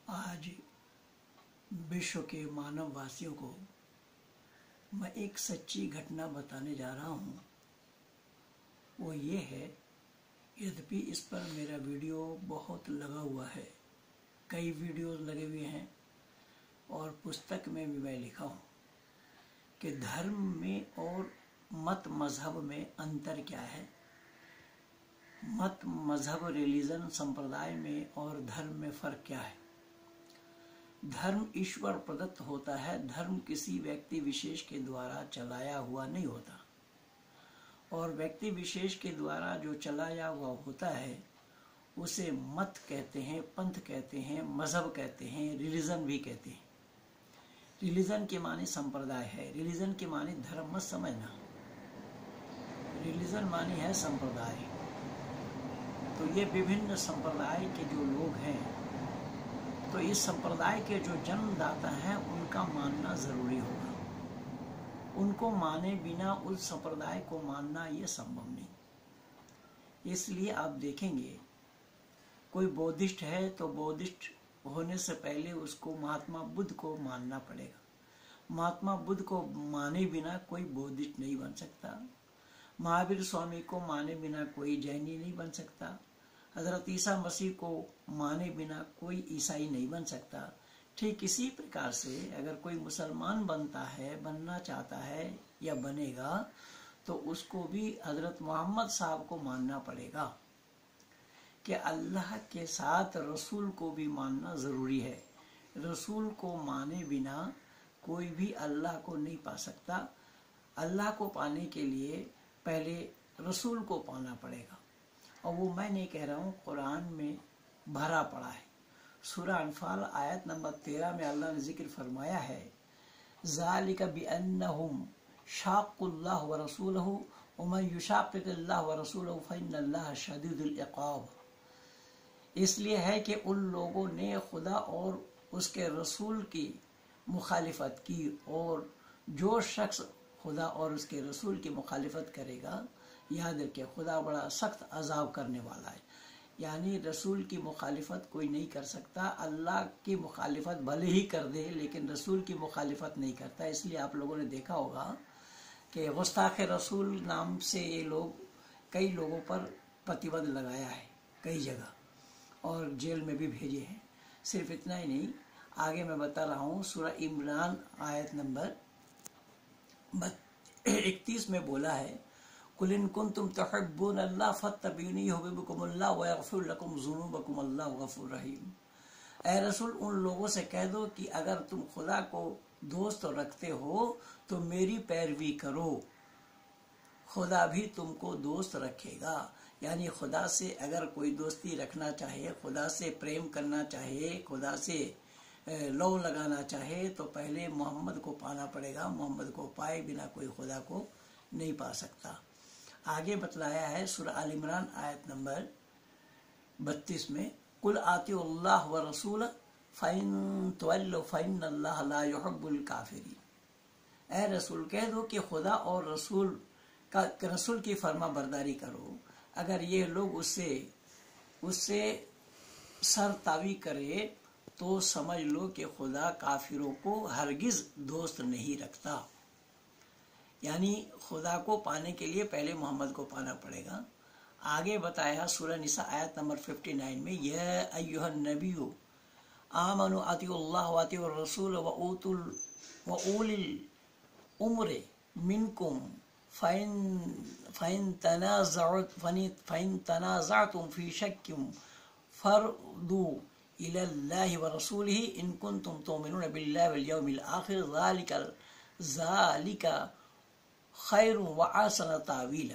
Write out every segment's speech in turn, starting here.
आज विश्व के मानववासियों को मैं एक सच्ची घटना बताने जा रहा हूँ। वो ये है, यद्यपि इस पर मेरा वीडियो बहुत लगा हुआ है, कई वीडियोस लगे हुए हैं और पुस्तक में भी मैं लिखा हूँ कि धर्म में और मत मजहब में अंतर क्या है। मत मजहब रिलीजन संप्रदाय में और धर्म में फर्क क्या है। धर्म ईश्वर प्रदत्त होता है, धर्म किसी व्यक्ति विशेष के द्वारा चलाया हुआ नहीं होता, और व्यक्ति विशेष के द्वारा जो चलाया हुआ होता है उसे मत कहते हैं, पंथ कहते हैं, मजहब कहते हैं, रिलीजन भी कहते हैं। रिलीजन के माने संप्रदाय है, रिलीजन के माने धर्म मत समझना, रिलीजन माने है संप्रदाय। तो ये विभिन्न संप्रदाय के जो लोग हैं, तो इस संप्रदाय के जो जन्मदाता हैं उनका मानना जरूरी होगा। उनको माने बिना उस संप्रदाय को मानना ये संभव नहीं। इसलिए आप देखेंगे कोई बौद्धिस्ट है तो बौद्धिस्ट होने से पहले उसको महात्मा बुद्ध को मानना पड़ेगा। महात्मा बुद्ध को माने बिना कोई बौद्धिस्ट नहीं बन सकता। महावीर स्वामी को माने बिना कोई जैनी नहीं बन सकता। हजरत ईसा मसीह को माने बिना कोई ईसाई नहीं बन सकता। ठीक इसी प्रकार से अगर कोई मुसलमान बनता है, बनना चाहता है या बनेगा, तो उसको भी हजरत मोहम्मद साहब को मानना पड़ेगा कि अल्लाह के साथ रसूल को भी मानना जरूरी है। रसूल को माने बिना कोई भी अल्लाह को नहीं पा सकता। अल्लाह को पाने के लिए पहले रसूल को पाना पड़ेगा, और वो मैं नहीं कह रहा हूँ, कुरान में भरा पड़ा है। सूरह अनफाल आयत नंबर 13 में अल्लाह ने जिक्र फरमाया है, ज़ालिका बिअन्नहुम शाक़ुल्लाह व रसूलहु व मन युशाक़िक़िल्लाह व रसूलहु फ़इन्नल्लाह शदीदुल इक़ाब। इसलिए है कि उन लोगों ने खुदा और उसके रसूल की मुखालिफत की, और जो शख्स खुदा और उसके रसूल की मुखालिफत करेगा, याद रखिए खुदा बड़ा सख्त अजाब करने वाला है। यानी रसूल की मुखालिफत कोई नहीं कर सकता। अल्लाह की मुखालिफत भले ही कर दे लेकिन रसूल की मुखालिफत नहीं करता। इसलिए आप लोगों ने देखा होगा कि गुस्ताख रसूल नाम से ये लोग कई लोगों पर प्रतिबंध लगाया है कई जगह, और जेल में भी भेजे हैं। सिर्फ इतना ही नहीं, आगे मैं बता रहा हूँ, सूरह इमरान आयत नंबर 31 में बोला है, कुल इन कुंतुम तुहिब्बूनल्लाह फत्तबिऊनी युहिब्बुकुमुल्लाह व यगफिर लकुम ज़ुनूबकुम अल्लाहु गफूरुर रहीम। ऐ रसूल, उन लोगों से कह दो कि अगर तुम खुदा को दोस्त रखते हो तो मेरी पैरवी करो, खुदा भी तुमको दोस्त रखेगा। यानी खुदा से अगर कोई दोस्ती रखना चाहे, खुदा से प्रेम करना चाहे, खुदा से लौ लगाना चाहे, तो पहले मोहम्मद को पाना पड़ेगा। मोहम्मद को पाए बिना कोई खुदा को नहीं पा सकता। आगे बतलाया है सूरह आल इमरान आयत नंबर 32 में, कुल आतिउल्लाह व रसूल फ़इन तवल्लु फ़इन्नल्लाह ला युहिब्बुल काफ़िरीन। ऐ रसूल, कह दो कि खुदा और रसूल की फर्मा बरदारी करो। अगर ये लोग उससे सरतावी करे तो समझ लो कि खुदा काफिरों को हरगिज दोस्त नहीं रखता। यानी खुदा को पाने के लिए पहले मोहम्मद को पाना पड़ेगा। आगे बताया सूरह निसा आयत नंबर 59 में, या अय्युहन नबिय्यु आमनु अतिउल्लाह व अतिउर रसूल व उलिल उम्रि मिनकुम फ़इन तनाज़अतुम फ़ी शक्किन फ़रदू इलल्लाहि व रसूलिही इन कुंतुम तुमिनून बिल्लाहि वल यौमिल आखिर ज़ालिका खैरुन व अहसन तावीला।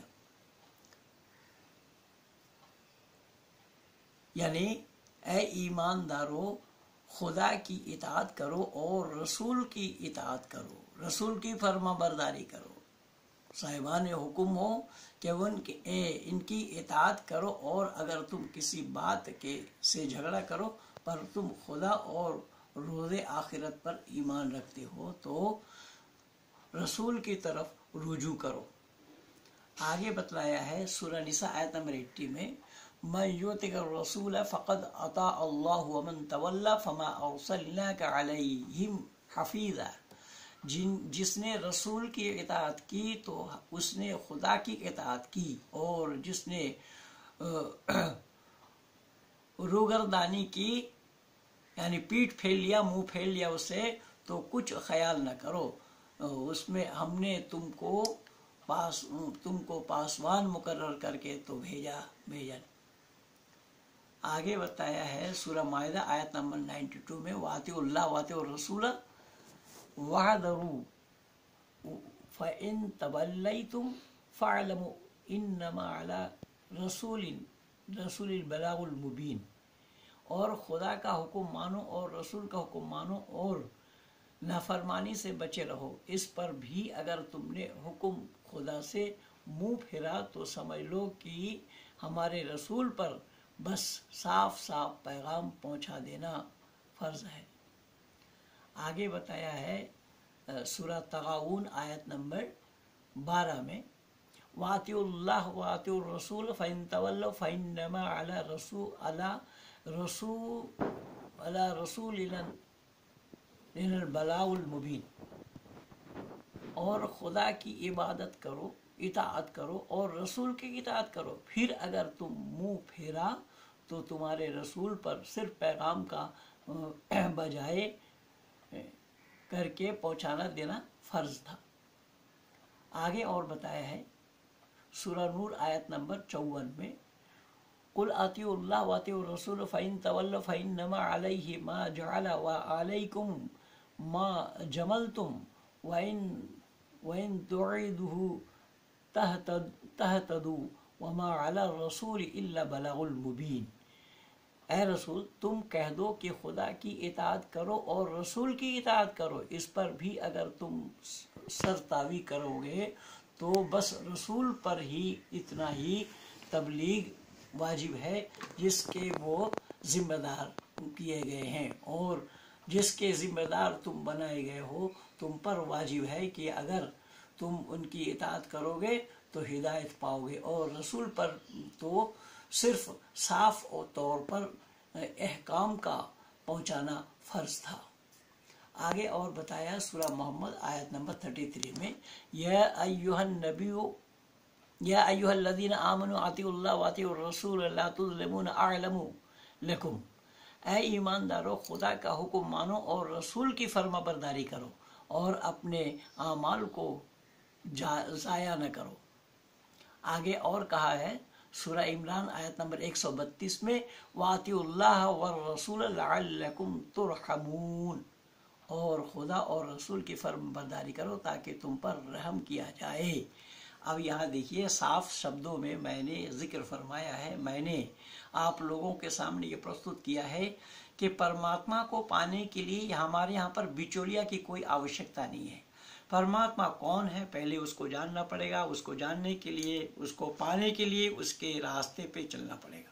यानी ऐ ईमानदारों, खुदा की इताअत करो और रसूल की इताअत करो, रसूल की फर्मा बरदारी करो। साहिबान हुक्म हो कि इनकी इताअत करो, और अगर तुम किसी बात से झगड़ा करो पर तुम खुदा और रोज़े आखिरत पर ईमान रखते हो तो रसूल की तरफ रुजू करो। आगे बतलाया है सूरह निसा आयत नंबर 80 में, मैं युतिर रसूल फ़क़द अता अल्लाह व मन तवल्ला फमा अरसलनाका अलैहिम हफीज़ा। जिसने रसूल की इताअत की तो उसने खुदा की इताअत की, और जिसने रूगरदानी की यानी पीठ फेर लिया, मुंह फेर लिया उसे, तो कुछ ख्याल न करो, उसमें हमने तुमको पासवान मुकर्रर करके तो भेजा। आगे बताया है सूरह माइदा आयत नंबर 92 में, वातिउल्लाह वातिउर रसूल वहदरू फ़इन तवल्लैतुम फ़अलमू इन्नमा अला रसूलिल बलागुल मुबीन। और खुदा का हुक्म मानो और रसूल का हुक्म मानो और नाफरमानी से बचे रहो। इस पर भी अगर तुमने हुक्म खुदा से मुंह फिरा तो समझ लो कि हमारे रसूल पर बस साफ साफ पैगाम पहुंचा देना फर्ज है। आगे बताया है सूरह तगाऊन आयत नंबर 12 में, वातिउल्लाह वातिउर रसूल फ़इन तवल्लौ फ़इन्नमा अला रसूलिल बलागुल मुबीन। और खुदा की इबादत करो, इताअत करो और रसूल की इताअत करो, फिर अगर तुम मुंह फेरा तो तुम्हारे रसूल पर सिर्फ पैगाम का बजाय करके पहुंचाना देना फर्ज था। आगे और बताया है सूरह नूर आयत नंबर 54 में, कुल अतिउल्लाह व अतिउर रसूल फ़इन तवल्लौ फ़इन्नमा अलैहि मा जअला व अलैकुम मा जमलतुम वइन तुइदुहु तहतदू वमा अला रसूल इल्ला बलागुल मुबीन। ऐ रसूल, तुम कह दो कि खुदा की इताअत करो और रसूल की इताअत करो, इस पर भी अगर तुम सरतावी करोगे तो बस रसूल पर ही इतना ही तबलीग वाजिब है जिसके वो जिम्मेदार किए गए हैं, और जिसके जिम्मेदार तुम बनाए गए हो तुम पर वाजिब है कि अगर तुम उनकी इताअत करोगे तो हिदायत पाओगे, और रसूल पर तो सिर्फ साफ तौर पर अहकाम का पहुंचाना फर्ज था। आगे और बताया सूरह मोहम्मद आयत नंबर 33 में, या अय्युहन नबिय्यु या अय्युहल्लज़ीना आमनु अतिउल्लाह व अतिउर रसूल ला तुज़लिमून अअलमु लकुम। ऐ ईमानदारों, खुदा का हुक्म मानो और रसूल की फरमाबरदारी करो और अपने आमाल को ज़ाया न करो। आगे और कहा है सूरह इमरान आयत नंबर 132 में, वातिउल्लाह व रसूल लअल्लकुम तुरहमून। और खुदा और रसूल की फरमाबरदारी करो ताकि तुम पर रहम किया जाए। अब यहाँ देखिए, साफ शब्दों में मैंने जिक्र फरमाया है, मैंने आप लोगों के सामने ये प्रस्तुत किया है कि परमात्मा को पाने के लिए हमारे यहाँ पर बिचौलिया की कोई आवश्यकता नहीं है। परमात्मा कौन है पहले उसको जानना पड़ेगा, उसको जानने के लिए, उसको पाने के लिए उसके रास्ते पे चलना पड़ेगा।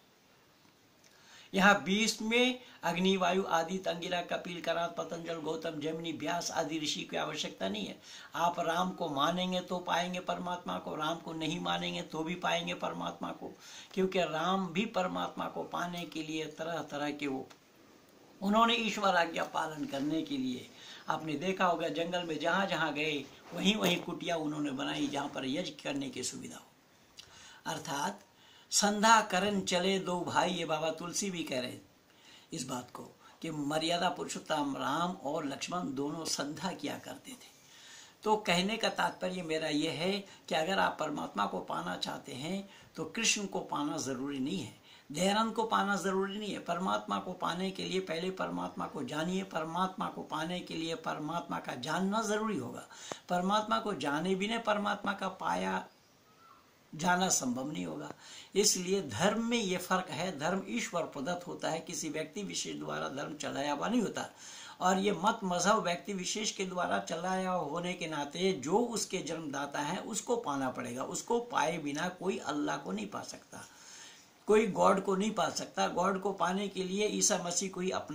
यहाँ 20 में अग्नि, वायु आदि, अंगिरा, कपिल, करात, पतंजल, गौतम, जैमिनी, व्यास आदि ऋषि की आवश्यकता नहीं है। आप राम को मानेंगे तो पाएंगे परमात्मा को, राम को नहीं मानेंगे तो भी पाएंगे परमात्मा को, क्योंकि राम भी परमात्मा को पाने के लिए तरह तरह के उन्होंने ईश्वर आज्ञा पालन करने के लिए, आपने देखा होगा जंगल में जहाँ जहाँ गए वहीं वहीं कुटिया उन्होंने बनाई जहाँ पर यज्ञ करने की सुविधा हो। अर्थात संधा करन चले दो भाई, ये बाबा तुलसी भी कह रहे इस बात को कि मर्यादा पुरुषोत्तम राम और लक्ष्मण दोनों संधा किया करते थे। तो कहने का तात्पर्य मेरा यह है कि अगर आप परमात्मा को पाना चाहते हैं तो कृष्ण को पाना जरूरी नहीं है, दयानंद को पाना जरूरी नहीं है। परमात्मा को पाने के लिए पहले परमात्मा को जानिए, परमात्मा को पाने के लिए परमात्मा का जानना जरूरी होगा। परमात्मा को जाने बिना परमात्मा का पाया जाना संभव नहीं होगा। इसलिए धर्म में ये फर्क है, धर्म ईश्वर प्रदत्त होता है, किसी व्यक्ति विशेष द्वारा धर्म चलाया हुआ नहीं होता, और ये मत मजहब व्यक्ति विशेष के द्वारा चलाया होने के नाते जो उसके जन्मदाता है उसको पाना पड़ेगा। उसको पाए बिना कोई अल्लाह को नहीं पा सकता, कोई गॉड को नहीं पा सकता। गॉड को पाने के लिए ईसा मसीह को ही अपना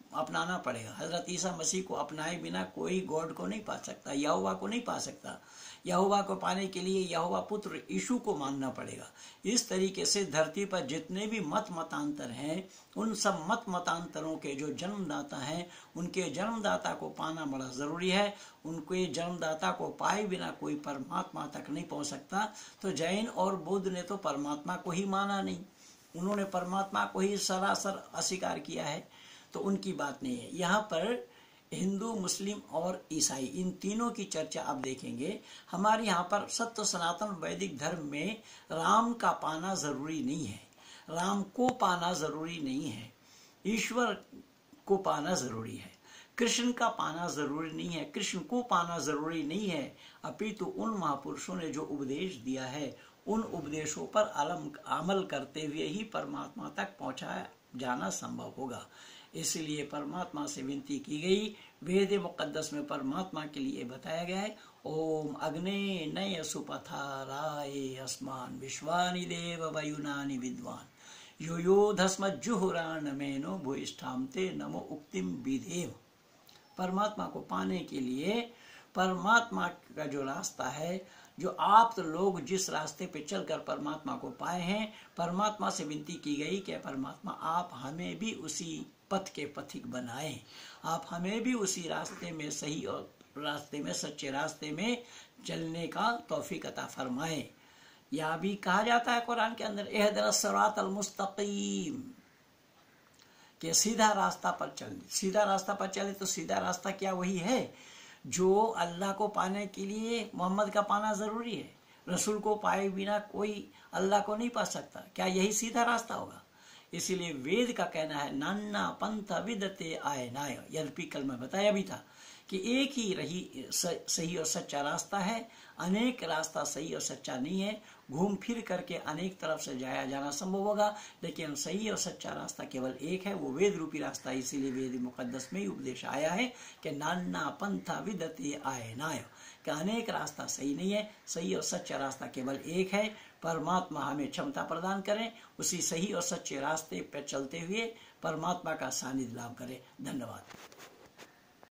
अपनाना पड़ेगा। हजरत ईसा मसीह को अपनाए बिना कोई गॉड को नहीं पा सकता, यहोवा को नहीं पा सकता। यहोवा को पाने के लिए यहोवा पुत्र यीशु को मानना पड़ेगा। इस तरीके से धरती पर जितने भी मत मतांतर हैं, उन सब मत मतांतरों के जो जन्मदाता हैं, उनके जन्मदाता को पाना बड़ा जरूरी है। उनके जन्मदाता को पाए बिना कोई परमात्मा तक नहीं पहुंच सकता। तो जैन और बौद्ध ने तो परमात्मा को ही माना नहीं, उन्होंने परमात्मा को ही सरासर अस्वीकार किया है, तो उनकी बात नहीं है। यहाँ पर हिंदू, मुस्लिम और ईसाई, इन तीनों की चर्चा आप देखेंगे। हमारे यहाँ पर सत्य सनातन वैदिक धर्म में राम का पाना जरूरी नहीं है, राम को पाना जरूरी नहीं है, ईश्वर को पाना जरूरी है। कृष्ण का पाना जरूरी नहीं है, कृष्ण को पाना जरूरी नहीं है, अपितु उन महापुरुषों ने जो उपदेश दिया है, उन उपदेशों पर अमल करते हुए ही परमात्मा तक पहुंचाया जाना संभव होगा। इसलिए परमात्मा से विनती की गई। वेद मुकद्दस में परमात्मा के लिए बताया गया है, ओम अग्ने नय सुपथाराय अस्मान विश्वानि देव वयुनानि विद्वान यो यो धस्मज्जुहुरान मेनो भूयिष्ठाम ते नमो उक्तिम विदेव। परमात्मा को पाने के लिए परमात्मा का जो रास्ता है, जो आप तो लोग जिस रास्ते पे चलकर परमात्मा को पाए हैं, परमात्मा से विनती की गई कि परमात्मा आप हमें भी उसी पथ के पथिक बनाएं, आप हमें भी उसी रास्ते में, सही और रास्ते में, सच्चे रास्ते में चलने का तौफीक अता फरमाएं। यह भी कहा जाता है कुरान के अंदर, इहदिनस सिरातल मुस्तकीम, कि सीधा रास्ता पर चल। सीधा रास्ता पर चले तो सीधा रास्ता क्या वही है जो अल्लाह को पाने के लिए मोहम्मद का पाना जरूरी है? रसूल को पाए बिना कोई अल्लाह को नहीं पा सकता। क्या यही सीधा रास्ता होगा? इसीलिए वेद का कहना है, नान्ना पंथ विदते आय नाय। यद्यपि कल मैं बताया भी था कि एक ही रही सही और सच्चा रास्ता है, अनेक रास्ता सही और सच्चा नहीं है। घूम फिर करके अनेक तरफ से जाया जाना संभव होगा, लेकिन सही और सच्चा रास्ता केवल एक है, वो वेद रूपी रास्ता। इसीलिए वेद मुकद्दस में ही उपदेश आया है कि नान्ना पंथा विदते आय नाय, कि अनेक रास्ता सही नहीं है, सही और सच्चा रास्ता केवल एक है। परमात्मा हमें क्षमता प्रदान करें, उसी सही और सच्चे रास्ते पर चलते हुए परमात्मा का सानिध्य लाभ करें। धन्यवाद।